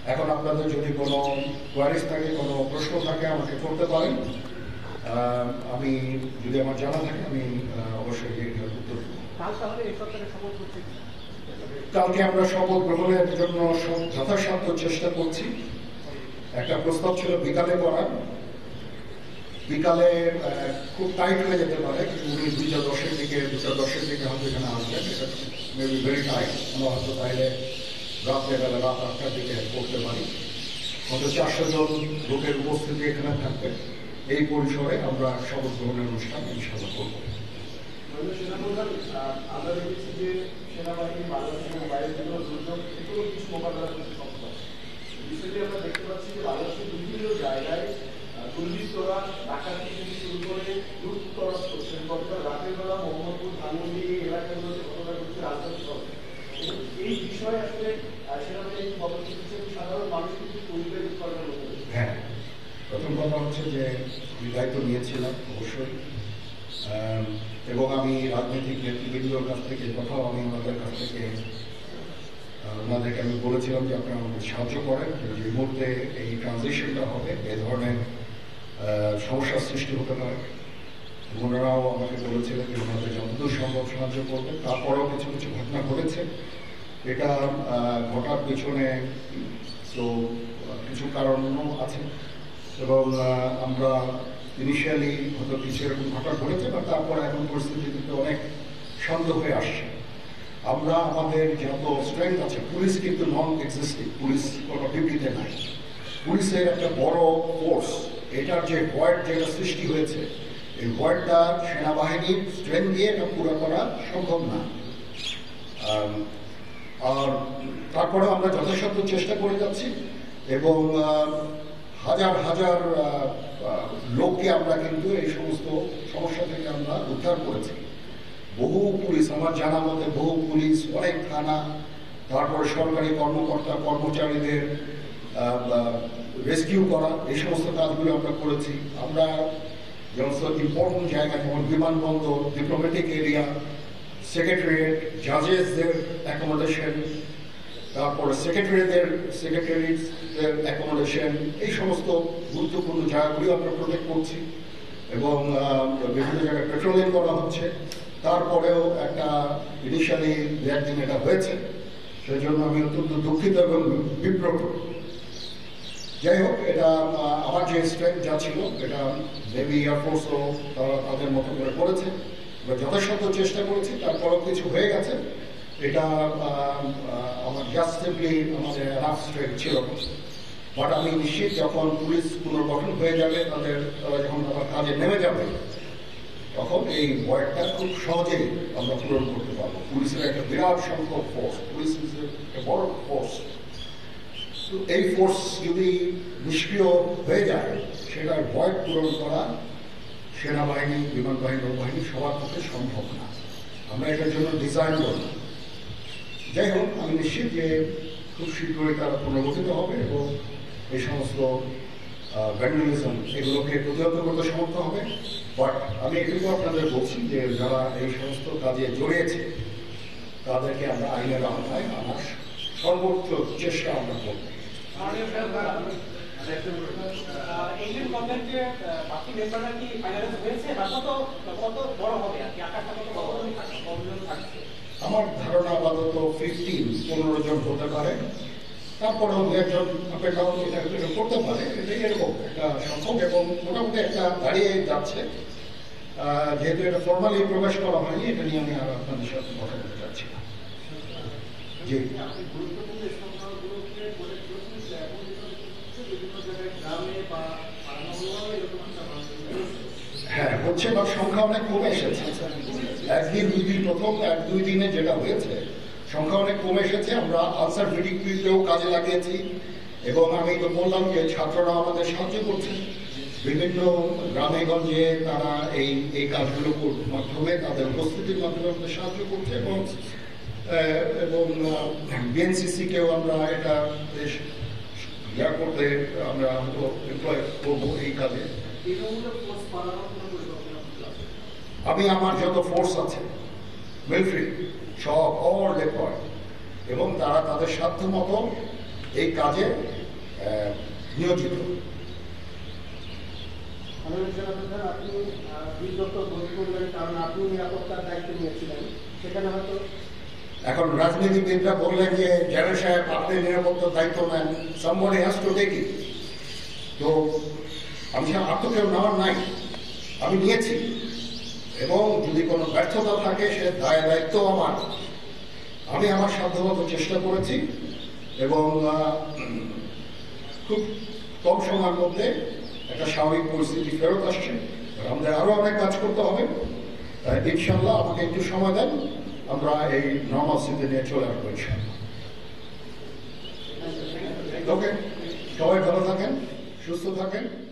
এখন আপনাদের যদি কোনো কোয়ারিজ থাকে, কোনো প্রশ্ন থাকে আমাকে করতে পারেন। আমি যদি আমার জানা থাকে আমি অবশ্যই উত্তর দেব। কালকে আমরা শপথ গ্রহণের জন্য যথাসাধ্য চেষ্টা করছি। একটা প্রস্তাব ছিল বিকালে করার, বিকালে খুব টাইট হয়ে যেতে পারে, কিন্তু উনি 2:10 দিকে হয়তো এখানে আসবেন। এটা মেবি ভেরি টাইট। আমরা হয়তো তাইলে রাত্রেবেলা রাত 8টার দিকে করতে পারি। হয়তো 400 জন লোকের উপস্থিতি এখানে থাকবে। এই পরিসরে আমরা শপথ গ্রহণের অনুষ্ঠান ইনশাআল্লাহ করব। আমরা দেখেছি যে সেনাবাহিনী বাংলাদেশের বাইরে থেকে দুর্যোগ থেকেও কিছু মোকাবেলা করতে সক্ষম। বিষয়টি আমরা দেখতে পাচ্ছি যে বাংলাদেশের বিভিন্ন জায়গায় দুর্বৃত্তরা ডাকাতি থেকে শুরু করে লুটতরাজ করছেন। গতকাল রাতের বেলা মোহাম্মদপুর, ধানমন্ডি এলাকাগুলোতে ঘটনা ঘটছে রাজধানী শহরে। এই বিষয়ে আসলে সেনাবাহিনী পদক্ষেপ হিসেবে সাধারণ মানুষ কিন্তু পরিবেশ করার মতো। হ্যাঁ, প্রথম কথা হচ্ছে যে আমি দায়িত্ব নিয়েছিলাম অবশ্যই, এবং আমি রাজনৈতিক নেতৃবৃন্দর কাছ থেকে কোথাও আমি ওনাদের কাছ থেকে ওনাদেরকে আমি বলেছিলাম যে আপনারা আমাকে সাহায্য করেন, যে মুহূর্তে এই ট্রানজিশনটা হবে এ ধরনের সমস্যার সৃষ্টি হতে পারে। ওনারাও আমাকে বলেছিলেন যে ওনাদের যতদূর সম্ভব সাহায্য করবেন। তারপরেও কিছু কিছু ঘটনা ঘটেছে। এটা ঘটার পিছনে তো কিছু কারণও আছে, এবং আমরা ইনিশিয়ালি হয়তো কিছু এরকম ঘটনা ঘটেছে, বা তারপরে এখন পরিস্থিতিতে অনেক শান্ত হয়ে আসছে। আমরা আমাদের যত স্ট্রেংথ আছে, পুলিশ কিন্তু নন এক্সিস্টিং, পুলিশ কোনো ডিউটিতে নাই। পুলিশের একটা বড় ফোর্স, এটার যে ভয়েড যেটা সৃষ্টি হয়েছে, এই ভয়েডটা সেনাবাহিনীর স্ট্রেংথ দিয়ে এটা পুরো করা সম্ভব না। আর তারপরেও আমরা যথাসাধ্য চেষ্টা করে যাচ্ছি, এবং হাজার হাজার লোককে আমরা কিন্তু এই সমস্ত সমস্যা থেকে আমরা উদ্ধার করেছি। বহু পুলিশ, আমার জানা মতে বহু পুলিশ, অনেক থানা, তারপরে সরকারি কর্মকর্তা কর্মচারীদের রেস্কিউ করা, এই সমস্ত কাজগুলো আমরা করেছি। আমরা যেমন ইম্পর্টেন্ট জায়গা যেমন বিমানবন্দর, ডিপ্লোম্যাটিক এরিয়া, সেক্রেটারিয়েট, জাজেসদের অ্যাকোমোডেশন, তারপরে সেক্রেটারিদের অ্যাকোমোডেশন, এই সমস্ত গুরুত্বপূর্ণ জায়গাগুলি আমরা প্রোটেক্ট করছি, এবং বিভিন্ন জায়গায় পেট্রোলিং করা হচ্ছে। তারপরেও একটা ইনিশিয়ালি একদিন এটা হয়েছে, সেই জন্য আমি অত্যন্ত দুঃখিত এবং বিব্রত। যাই হোক, এটা আমার যে স্ট্রেংথ যা ছিল এটা নেভি এয়ারফোর্সও তারা তাদের মতো করে করেছে, যথাসাধ্য চেষ্টা করেছি। তারপরেও কিছু হয়ে গেছে, এটা আমার জাস্ট সিম্পলি আমাদের রাফ স্ট্রেংথ ছিল। বাট আমি নিশ্চিত যখন পুলিশ পুনর্গঠন হয়ে যাবে, তারা যখন আবার কাজে নেমে যাবে, তখন এই ভয়টা খুব সহজেই আমরা পূরণ করতে পারবো। পুলিশের একটা বিরাট সংখ্যক ফোর্স, পুলিশ একটা বড় ফোর্স। এই ফোর্স যদি নিষ্ক্রিয় হয়ে যায়, সেটার ভয় পূরণ করা সেনাবাহিনী, বিমান বাহিনী, নৌবাহিনী সবার পক্ষে সম্ভব না। আমরা এটার জন্য ডিজাইন করি। যাই হোক, আমি নিশ্চিত যে খুব শীঘ্রই তারা পুনর্গঠিত হবে, এবং এই সমস্ত ভ্যান্ডালিজম এগুলোকে প্রতিহত করতে সমর্থ হবে। বাট আমি এটুকু আপনাদের বলছি যে যারা এই সমস্ত কাজে জড়িয়েছে তাদেরকে আমরা আইনের আওতায় আনার সর্বোচ্চ চেষ্টা আমরা করব। আমার ধারণা আপাতত 15 জন হতে পারে, তারপরেও 2 একজন আপেক্ষাও এটা করতে পারে। এটাই এরকম একটা সংখ্যক, এবং মোটামুটি একটা দাঁড়িয়ে যাচ্ছে। যেহেতু এটা ফর্মালি প্রকাশ করা হয়নি, এটা নিয়ে আমি আর আপনাদের সাথে কথা বলতে চাচ্ছি না। জি, হ্যাঁ হচ্ছে, বা সংখ্যা অনেক কমে এসেছে। একদিন 2 দিন, প্রথম 1-2 দিনে যেটা হয়েছে সংখ্যা অনেক কমে এসেছে। আমরা আনসার ভিডিওতেও কাজে লাগিয়েছি, এবং আমি তো বললাম যে ছাত্ররা আমাদের সাহায্য করছে বিভিন্ন গ্রামে গঞ্জে। তারা এই কাজগুলোর মাধ্যমে, তাদের উপস্থিতির মাধ্যমে আমাদের সাহায্য করছে, এবং বিএনসিসিকেও আমরা এটা বেশ করতে আমরা হয়তো এমপ্লয় করবো এই কাজে। আমি আমার যত ফোর্স আছে মিলিটারি সব অল ডিপ্লয়, এবং তারা তাদের সাধ্য মতো এই কাজে নিয়োজিত। আপনি বিগত ভোট করলেন কারণ আপনি নিরাপত্তার দায়িত্ব নিয়েছিলেন, সেখানে হয়তো এখন রাজনীতিবিদরা বললেন যে জেনারেল সাহেব আপনি নিরাপত্তার দায়িত্ব নেন, somebody has to take it। তো আমি আর তো কেউ নেওয়ার নাই, আমি নিয়েছি, এবং যদি কোনো ব্যর্থতা থাকে সে দায়িত্ব আমার। আমি আমার সাধ্যমতো চেষ্টা করেছি এবং খুব কম সময়ের মধ্যে একটা স্বাভাবিক পরিস্থিতি ফেরত আসছে। আমাদের আরো অনেক কাজ করতে হবে, তাই ইনশাল্লাহ আমাকে একটু সময় দেন, আমরা এই নর্মাল স্থিতি নিয়ে চলে আসবো ইনশাল্লাহ। ওকে, সবাই ভালো থাকেন, সুস্থ থাকেন।